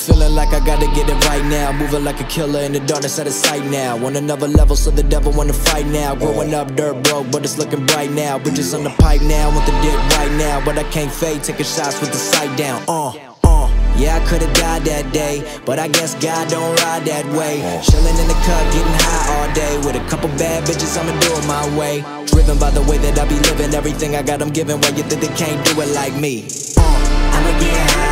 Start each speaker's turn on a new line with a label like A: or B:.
A: Feeling like I gotta get it right now. Moving like a killer in the darkness out of sight now. On another level, so the devil wanna fight now. Growing up dirt broke, but it's looking bright now. Bridges on the pipe now, want the dick right now. But I can't fade, taking shots with the sight down. Yeah, I could've died that day, but I guess God don't ride that way. Chillin' in the cut, getting high all day. With a couple bad bitches, I'ma do it my way. Driven by the way that I be living, everything I got I'm giving. Why you think they can't do it like me? I'ma get high